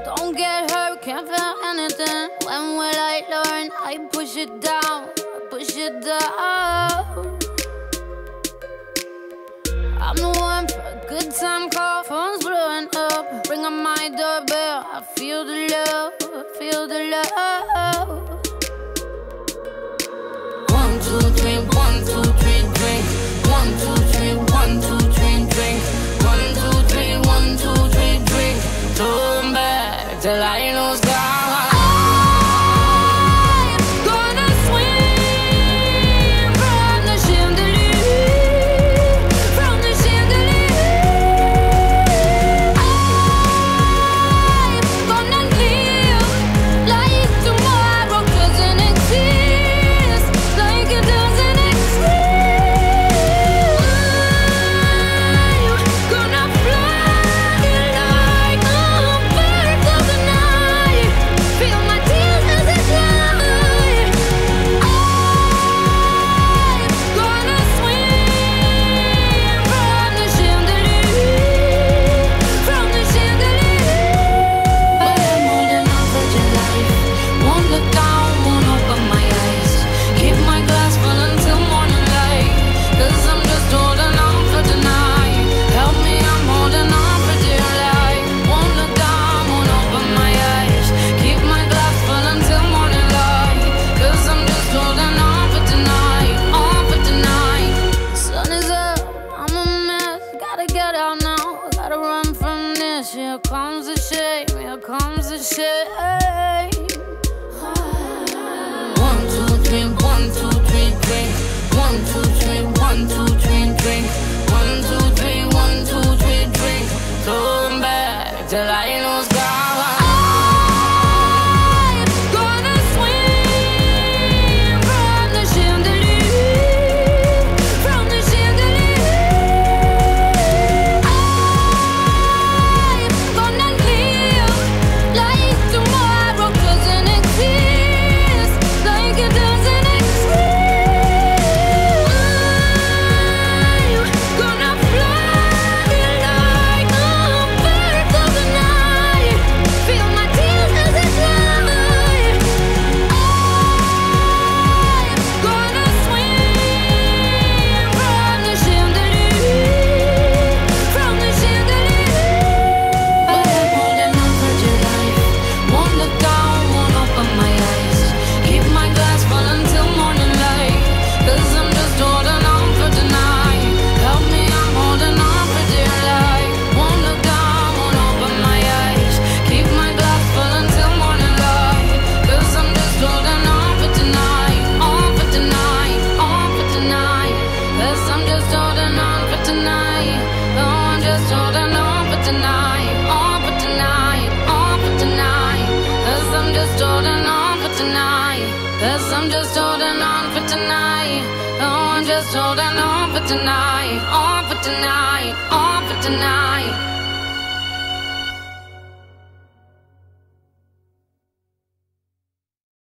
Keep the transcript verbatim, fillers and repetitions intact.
Don't get hurt, can't feel anything. When will I learn? I push it down, I push it down. I'm the one for a good time call. Phone's blowing up, ring on my doorbell. I feel the love, I feel the love. One, two, three, one, two, three, drink. One, two, three, one, two, three, drink. One, two, three, one, two, three, drink. Turn back till I lose God. Here comes the shame, here comes the shame. One, two, three, one, two, three, drink. One, two, three, one, two, three, drink. One, two, three, one, two, three, drink. Turn back till I lose God. Cause I'm just holding on for tonight. Oh, I'm just holding on for tonight. On for tonight, on for tonight.